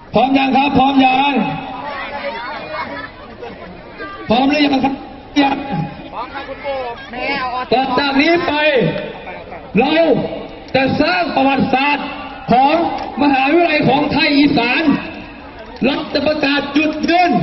พร้อมยังครับพร้อมยังพร้อมหรือยังครับยังพร้อมครับคุณปู่ต่อจากนี้ไปเราจะสร้างประวัติศาสตร์ของมหาวิทยาลัยของไทยอีสานเราจะประกาศจุดยืน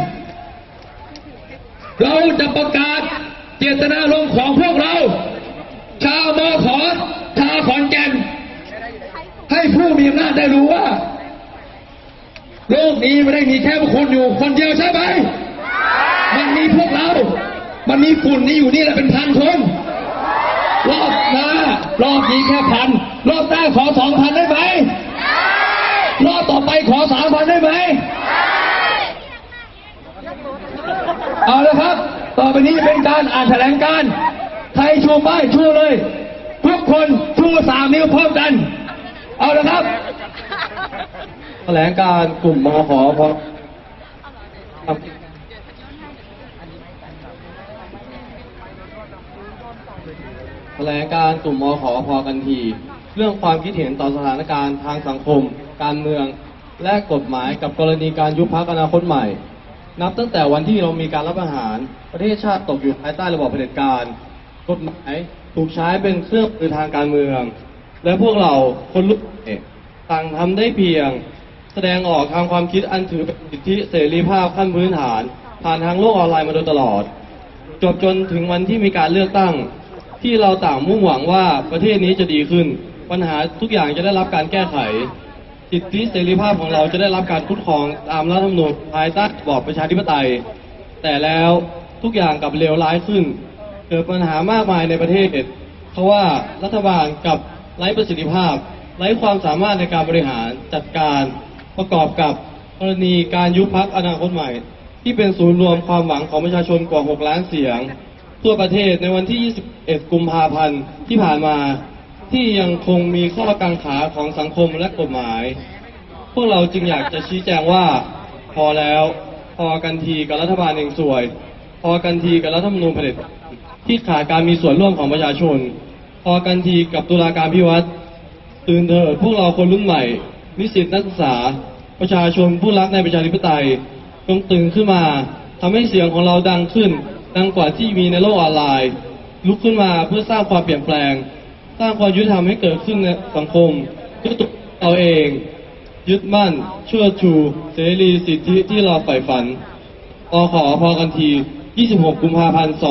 เราจะประกาศเจตนารมณ์ของพวกเราชาวมข.ชาวขอนแก่นให้ผู้มีอำนาจได้รู้ว่าโลกนี้ไม่ได้มีแค่พวกคุณอยู่คนเดียวใช่ไหมมันมีพวกเรามันมีฝุ่นนี้อยู่นี่แหละเป็นพันคนรอบหน้ารอบนี้แค่พันรอบหน้าขอ 2,000 ได้ไหมรอบต่อไปขอ 3,000 ได้ไหมเอาละครับต่อไปนี้เป็นการอ่านแถลงการณ์ใครชูป้ายชูเลยทุกคนชู3 นิ้วพร้อมกันเอาละครับแถลงการกลุ่มมข.พอแถลงการกลุ่มมข.พอกันทีเรื่องความคิดเห็นต่อสถานการณ์ทางสังคมการเมืองและกฎหมายกับกรณีการยุบพรรคอนาคตใหม่นับตั้งแต่วันที่เรามีการรัฐประหารประเทศชาติตกอยู่ภายใต้ระบอบเผด็จการกฎหมายถูกใช้เป็นเครื่องมือทางการเมืองและพวกเราคนรุ่นใหม่ต่างทำได้เพียงแสดงออกทางความคิดอันถือเป็นสิทธิเสรีภาพขั้นพื้นฐานผ่านทางโลกออนไลน์มาโดยตลอดจนถึงวันที่มีการเลือกตั้งที่เราต่างมุ่งหวังว่าประเทศนี้จะดีขึ้นปัญหาทุกอย่างจะได้รับการแก้ไขสิทธิเสรีภาพของเราจะได้รับการคุ้มครองตามรัฐธรรมนูญภายใต้ระบอบประชาธิปไตยแต่แล้วทุกอย่างกลับเลวร้ายขึ้นเกิดปัญหามากมายในประเทศเพราะว่ารัฐบาลกับไร้ประสิทธิภาพไร้ความสามารถในการบริหารจัดการประกอบกับกรณีการยุบพรรคอนาคตใหม่ที่เป็นศูนย์รวมความหวังของประชาชนกว่า6 ล้านเสียงทั่วประเทศในวันที่21 กุมภาพันธ์ที่ผ่านมาที่ยังคงมีข้อกังขาของสังคมและกฎหมายพวกเราจึงอยากจะชี้แจงว่าพอแล้วพอกันทีกับรัฐบาลเองสวยพอกันทีกับรัฐธรรมนูญเผด็จที่ขาดการมีส่วนร่วมของประชาชนพอกันทีกับตุลาการพิวัตรตื่นเถิดพวกเราคนรุ่นใหม่นิสิตนักศึกษาประชาชนผู้รักในประชาธิปไตยจงตื่นขึ้นมาทำให้เสียงของเราดังขึ้นดังกว่าที่มีในโลกออนไลน์ลุกขึ้นมาเพื่อสร้างความเปลี่ยนแปลงสร้างความยุติธรรมให้เกิดขึ้นในสังคมด้วยตัวเราเองยึดมั่นเชื่อชูเสรีสิทธิที่เราใฝ่ฝันมข.พอกันที26 กุมภาพันธ์ 2563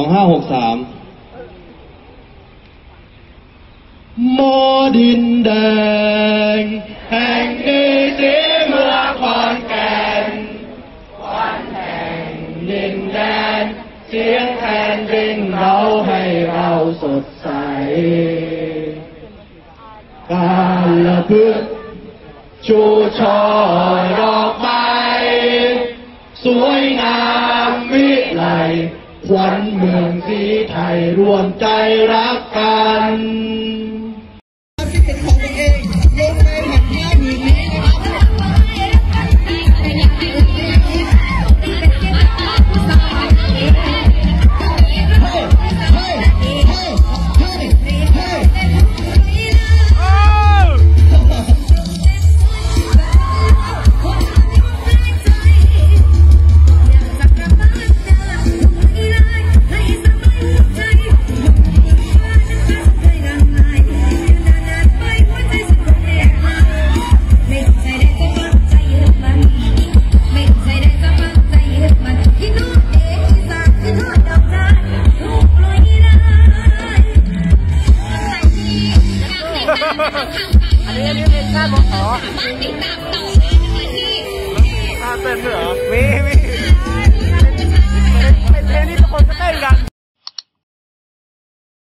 มอดินแดงแห่งดีสีเมืองขอนแก่นวันแห่งดินแดนเสียงแทนดินเราให้เราสดใสการละพึกชูช่อดอกไม้สวยงามวิไลขวัญเมืองสีไทยรวมใจรักกันอันนี้เป็นการบอกต่อเต้นเหรอมีเป็นเพลงที่ทุกคนจะเต้นกัน